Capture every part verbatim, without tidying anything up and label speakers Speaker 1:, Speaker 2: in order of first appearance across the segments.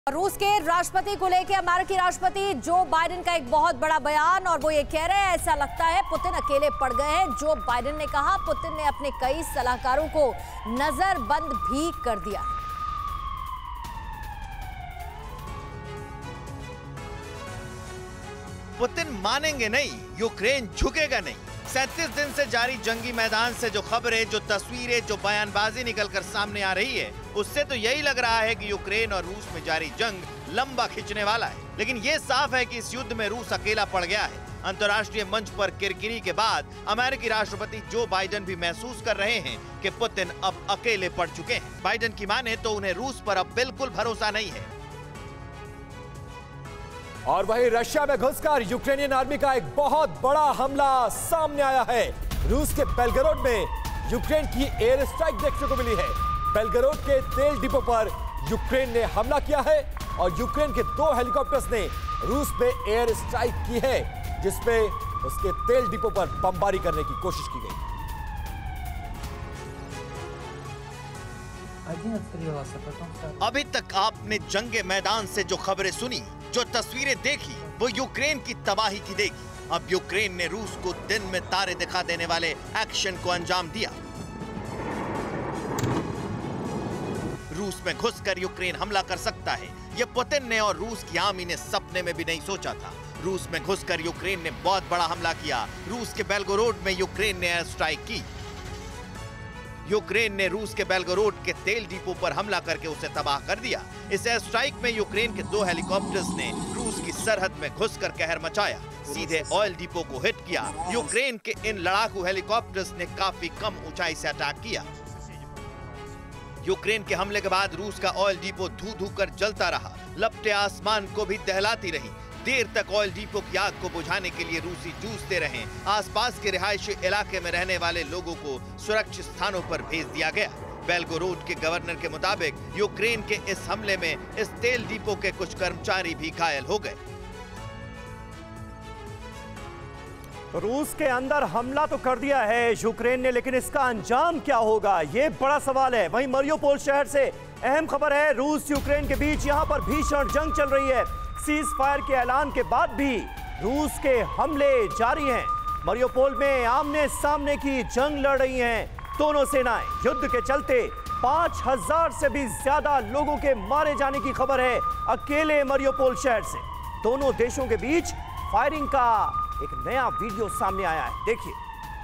Speaker 1: रूस के राष्ट्रपति को लेकर अमेरिकी राष्ट्रपति जो बाइडेन का एक बहुत बड़ा बयान, और वो ये कह रहे हैं ऐसा लगता है पुतिन अकेले पड़ गए हैं। जो बाइडेन ने कहा पुतिन ने अपने कई सलाहकारों को नजरबंद भी कर दिया।
Speaker 2: पुतिन मानेंगे नहीं, यूक्रेन झुकेगा नहीं। सैंतीस दिन से जारी जंगी मैदान से जो खबरें, जो तस्वीरें, जो बयानबाजी निकलकर सामने आ रही है, उससे तो यही लग रहा है कि यूक्रेन और रूस में जारी जंग लंबा खिंचने वाला है। लेकिन ये साफ है कि इस युद्ध में रूस अकेला पड़ गया है। अंतर्राष्ट्रीय मंच पर किरकिरी के बाद अमेरिकी राष्ट्रपति जो बाइडेन भी महसूस कर रहे हैं कि पुतिन अब अकेले पड़ चुके हैं। बाइडेन की माने तो उन्हें रूस पर अब बिल्कुल भरोसा नहीं है।
Speaker 3: और वहीं रशिया में घुसकर यूक्रेनियन आर्मी का एक बहुत बड़ा हमला सामने आया है। रूस के बेलगरोड में यूक्रेन की एयर स्ट्राइक देखने को मिली है। बेलगरोड के तेल डिपो पर यूक्रेन ने हमला किया है और यूक्रेन के दो हेलीकॉप्टर्स ने रूस पे एयर स्ट्राइक की है, जिसपे उसके तेल डिपो पर बमबारी करने की कोशिश की गई।
Speaker 2: अभी तक आपने जंगे मैदान से जो खबरें सुनी, जो तस्वीरें देखी, वो यूक्रेन की तबाही की देगी। अब यूक्रेन ने रूस को दिन में तारे दिखा देने वाले एक्शन को अंजाम दिया। रूस में घुसकर यूक्रेन हमला कर सकता है, यह पुतिन ने और रूस की आर्मी ने सपने में भी नहीं सोचा था। रूस में घुसकर यूक्रेन ने बहुत बड़ा हमला किया। रूस के बेलगोरोड में यूक्रेन ने एयर स्ट्राइक की। यूक्रेन ने रूस के बेलगोरोड के तेल डिपो पर हमला करके उसे तबाह कर दिया। इस एयर स्ट्राइक में यूक्रेन के दो हेलीकॉप्टर्स ने रूस की सरहद में घुसकर कहर मचाया, सीधे ऑयल डिपो को हिट किया। यूक्रेन के इन लड़ाकू हेलीकॉप्टर्स ने काफी कम ऊंचाई से अटैक किया। यूक्रेन के हमले के बाद रूस का ऑयल डिपो धू धू कर जलता रहा, लपटें आसमान को भी दहलाती रही। देर तक ऑयल डिपो की आग को बुझाने के लिए रूसी जूझते रहे। आसपास के रिहायशी इलाके में रहने वाले लोगों को सुरक्षित स्थानों पर भेज दिया गया। बेलगोरोड के गवर्नर के मुताबिक यूक्रेन के इस हमले में इस तेल डिपो के कुछ कर्मचारी भी घायल हो गए।
Speaker 4: रूस के अंदर हमला तो कर दिया है यूक्रेन ने, लेकिन इसका अंजाम क्या होगा, ये बड़ा सवाल है। वहीं मरियोपोल शहर से अहम खबर है, रूस यूक्रेन के बीच यहां पर भीषण जंग चल रही है। सीज फायर के ऐलान के बाद भी रूस के हमले जारी हैं। मरियोपोल में आमने सामने की जंग लड़ रही हैं दोनों सेनाएं। युद्ध के चलते पांच हजार से भी ज्यादा लोगों के मारे जाने की खबर है अकेले मरियोपोल शहर से। दोनों देशों के बीच फायरिंग का एक नया वीडियो सामने आया है, देखिए।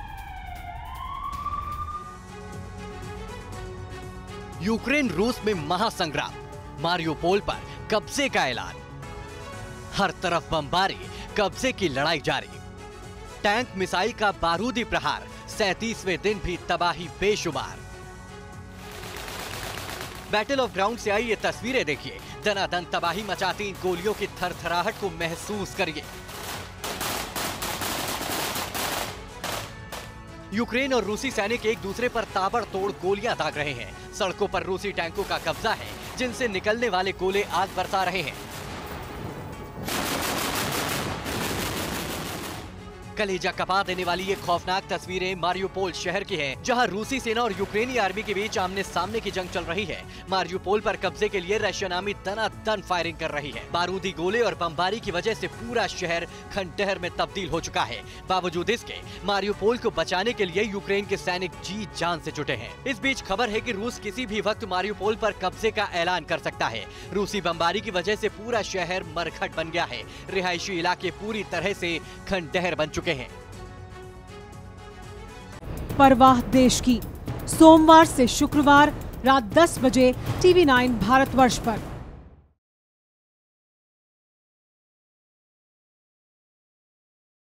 Speaker 5: यूक्रेन रूस में महासंग्राम, मारियोपोल पर कब्जे का ऐलान, हर तरफ बमबारी, कब्जे की लड़ाई जारी। टैंक मिसाइल का बारूदी प्रहार, सैंतीसवें दिन भी तबाही बेशुमार। बैटल ऑफ ग्राउंड से आई ये तस्वीरें देखिए, दनादन तबाही मचाती इन गोलियों की थरथराहट को महसूस करिए। यूक्रेन और रूसी सैनिक एक दूसरे पर ताबड़तोड़ गोलियां दाग रहे हैं। सड़कों पर रूसी टैंकों का कब्जा है, जिनसे निकलने वाले गोले आग बरसा रहे हैं। कलेजा कपा देने वाली ये खौफनाक तस्वीरें मारियोपोल शहर की हैं, जहां रूसी सेना और यूक्रेनी आर्मी के बीच आमने सामने की जंग चल रही है। मारियोपोल पर कब्जे के लिए रशियन आर्मी दनादन फायरिंग कर रही है। बारूदी गोले और बमबारी की वजह से पूरा शहर खंडहर में तब्दील हो चुका है। बावजूद इसके मारियोपोल को बचाने के लिए यूक्रेन के सैनिक जी जान से जुटे हैं। इस बीच खबर है कि रूस किसी भी वक्त मारियोपोल पर कब्जे का ऐलान कर सकता है। रूसी बमबारी की वजह से पूरा शहर मरघट बन गया है। रिहायशी इलाके पूरी तरह से खंडहर बन चुके हैं।
Speaker 6: परवाह देश की, सोमवार से शुक्रवार रात दस बजे टीवी नाइन भारतवर्ष पर।